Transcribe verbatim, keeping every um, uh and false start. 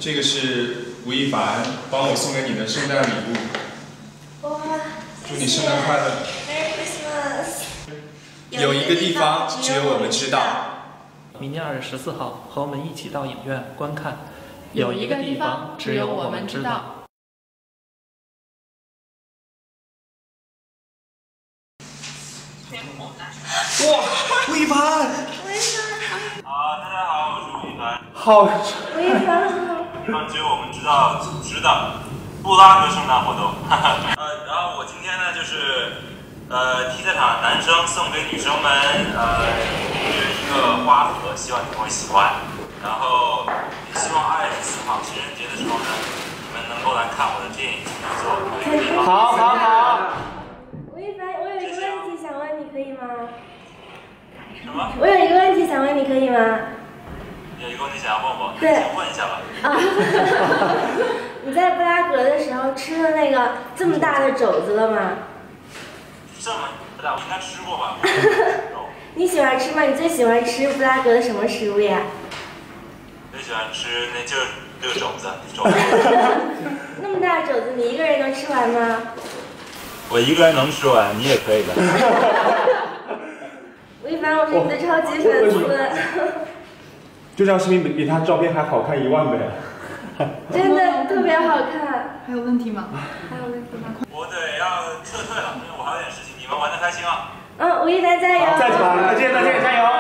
这个是吴亦凡帮我送给你的圣诞礼物。 哇！ 祝你圣诞快乐 ！Merry Christmas！ 有一个地方只有我们知道。 明年二月十四号，和我们一起到影院观看。有一个地方只有我们知道。 哇，吴亦凡！ 吴亦凡！ 啊，大家好，我是吴亦凡。 好。 吴亦凡好。 地方只有我们知道组织的布拉格圣诞活动，哈哈。呃，然后我今天呢就是呃替在场男生送给女生们呃一个花盒，希望你们会喜欢。然后也希望二月十四号情人节的时候呢，你们能够来看我的电影制作。 好好好。 吴亦凡，我有一个问题想问你，可以吗？ 什么？ 我有一个问题想问你，可以吗？ 有一个问题想要问我， 对， 先问一下吧。 啊，你在布拉格的时候吃了那个这么大的肘子了吗？ 这么大，我应该吃过吧？ 你喜欢吃吗？你最喜欢吃布拉格的什么食物呀？ 最喜欢吃那就是这个肘子，肘子。 那么大的肘子，你一个人能吃完吗？ 我一个人能吃完，你也可以的。 吴亦凡，我是你的超级粉丝。 这张视频比比他照片还好看一万倍。 真的特别好看。 还有问题吗？ 还有问题吗？ 我得要撤退了，因为我还有点事情。你们玩的开心啊！ 嗯，吴亦凡加油！ 再见，再见，再见，加油！